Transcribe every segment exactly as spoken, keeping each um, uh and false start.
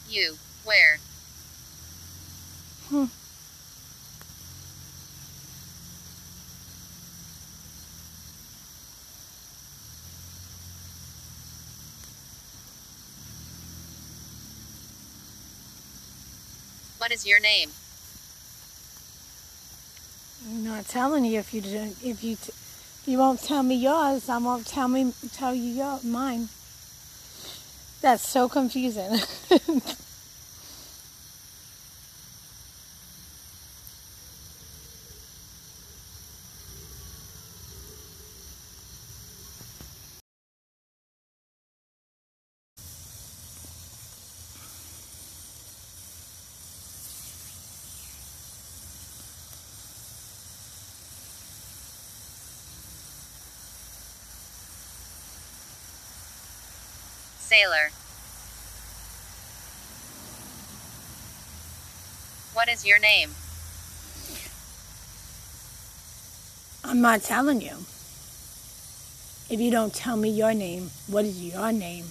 You. Where? Hmm. What is your name? I'm not telling you if you don't, if you t you won't tell me yours, I won't tell me tell you your mine. That's so confusing. Sailor. What is your name? I'm not telling you. If you don't tell me your name, what is your name?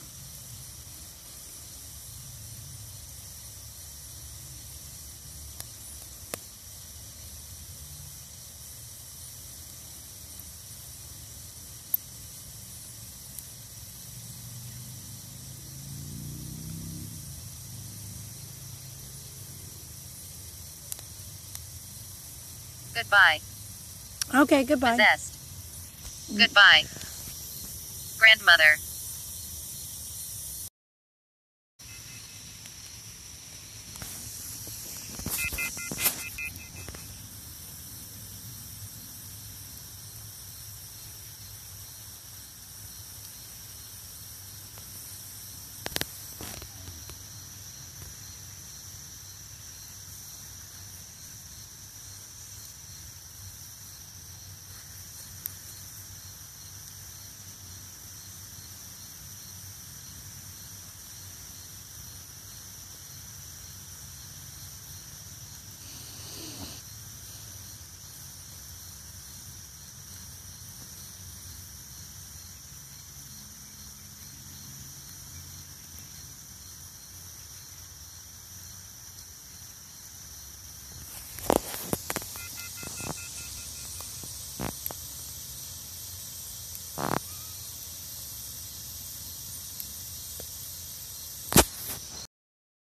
Goodbye. Okay, goodbye. Possessed. Goodbye. Grandmother.